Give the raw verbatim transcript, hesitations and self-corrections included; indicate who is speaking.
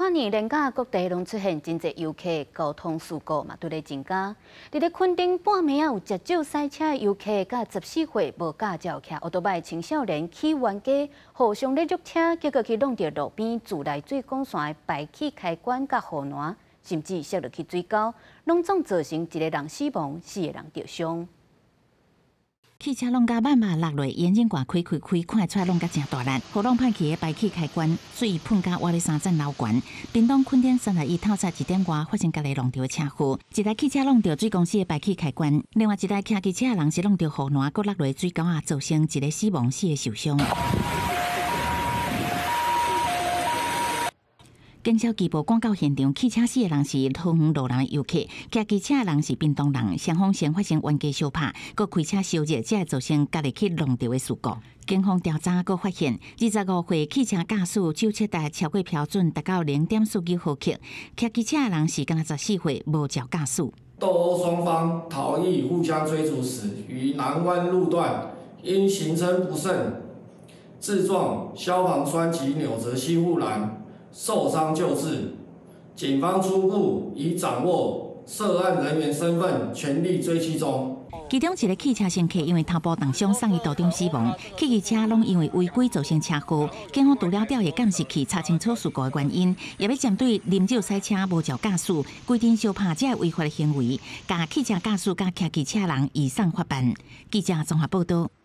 Speaker 1: 看年连甲各地拢出现真侪游客交通事故嘛，对咧增加。伫咧垦丁半暝啊，有食酒赛车的游客甲十四岁无驾照骑奥多麦青少年去冤家，互相咧辱车，结果去弄到路边自来水管线的排气开关甲护栏，甚至摔落去水沟，拢总造成一个人死亡，四个人受伤。
Speaker 2: 汽车弄甲慢慢落落，眼睛挂开开开，看出来弄甲真大力。互弄歹去的排气开关，水喷甲挖咧三层楼悬。屏东垦丁三十一透早一点外发生家己弄到的车祸，一台汽车弄到水公司的排气开关，另外一台骑机车的人是弄到护栏，搁落落水沟啊，造成一个死亡，四个受伤。 警消缉捕赶到现场，汽车死的人是桃园路人的游客，骑机车的人是屏东人。双方先发生冤家相拍，搁开车烧热，才会造成家己去弄到的事故。警方调查搁发现，二十五岁汽车驾驶酒测值超过标准，达到零点四九毫克。骑机车的人是敢若十四岁，无照驾驶。
Speaker 3: 斗殴双方逃逸互相追逐时，于南湾路段因行车不慎自撞消防栓及扭折吸护栏。 受伤救治，警方初步已掌握涉案人员身份，全力追缉中。
Speaker 2: 其中一个汽车乘客因为头部重伤送医途中死亡，汽机车拢因为违规造成车祸。警方除了调查监视器查清楚事故的原因，也要针对啉酒赛车、无照驾驶、规定相拍这违法的行为，甲汽车驾驶甲骑机车人移送法办。记者综合报道。